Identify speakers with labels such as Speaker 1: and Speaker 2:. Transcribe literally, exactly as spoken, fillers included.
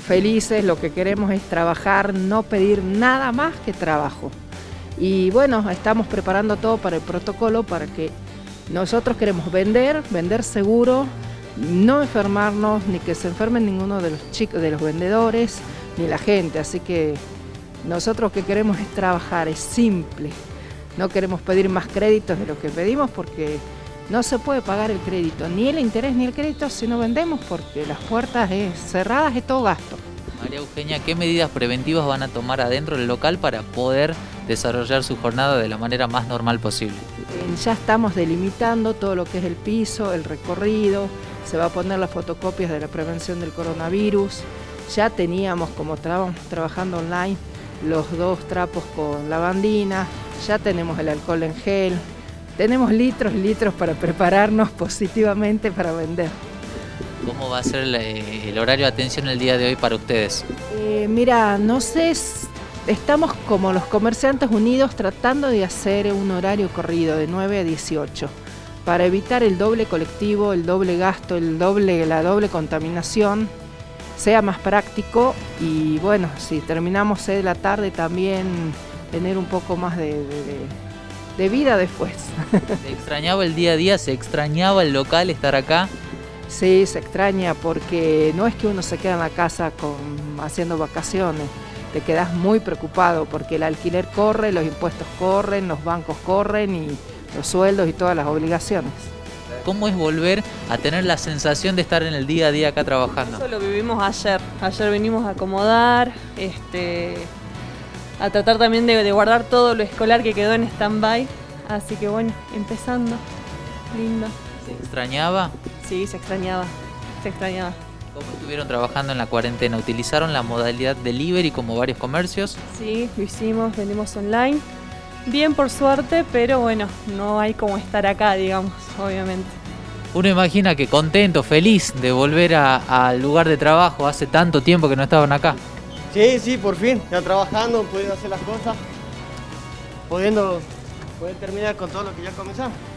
Speaker 1: felices, lo que queremos es trabajar, no pedir nada más que trabajo. Y bueno, estamos preparando todo para el protocolo, para que nosotros queremos vender, vender seguro, no enfermarnos, ni que se enfermen ninguno de los chicos, de los vendedores, ni la gente. Así que nosotros lo que queremos es trabajar, es simple. No queremos pedir más créditos de lo que pedimos porque no se puede pagar el crédito, ni el interés ni el crédito si no vendemos, porque las puertas es, cerradas es todo gasto.
Speaker 2: María Eugenia, ¿qué medidas preventivas van a tomar adentro del local para poder desarrollar su jornada de la manera más normal posible?
Speaker 1: Eh, ya estamos delimitando todo lo que es el piso, el recorrido, se va a poner las fotocopias de la prevención del coronavirus. Ya teníamos, como estábamos trabajando online, los dos trapos con lavandina, ya tenemos el alcohol en gel, tenemos litros y litros para prepararnos positivamente para vender.
Speaker 2: ¿Cómo va a ser el, el horario de atención el día de hoy para ustedes?
Speaker 1: Eh, mira, no sé, estamos como los comerciantes unidos tratando de hacer un horario corrido de nueve a dieciocho para evitar el doble colectivo, el doble gasto, el doble, la doble contaminación, sea más práctico y bueno, si terminamos seis de la tarde también tener un poco más de, de, de, de vida después.
Speaker 2: ¿Se extrañaba el día a día? ¿Se extrañaba el local, estar acá?
Speaker 1: Sí, se extraña porque no es que uno se queda en la casa con, haciendo vacaciones, te quedas muy preocupado porque el alquiler corre, los impuestos corren, los bancos corren y los sueldos y todas las obligaciones.
Speaker 2: ¿Cómo es volver a tener la sensación de estar en el día a día acá trabajando?
Speaker 3: Eso lo vivimos ayer, ayer venimos a acomodar, este, a tratar también de, de guardar todo lo escolar que quedó en stand-by, así que bueno, empezando, lindo.
Speaker 2: ¿Se extrañaba?
Speaker 3: Sí, se extrañaba, se extrañaba.
Speaker 2: ¿Cómo estuvieron trabajando en la cuarentena? ¿Utilizaron la modalidad delivery como varios comercios?
Speaker 3: Sí, lo hicimos, vendimos online. Bien por suerte, pero bueno, no hay como estar acá, digamos, obviamente.
Speaker 2: Uno imagina que contento, feliz de volver a- al lugar de trabajo. Hace tanto tiempo que no estaban acá.
Speaker 4: Sí, sí, por fin, ya trabajando, pudiendo hacer las cosas, pudiendo poder terminar con todo lo que ya comenzamos.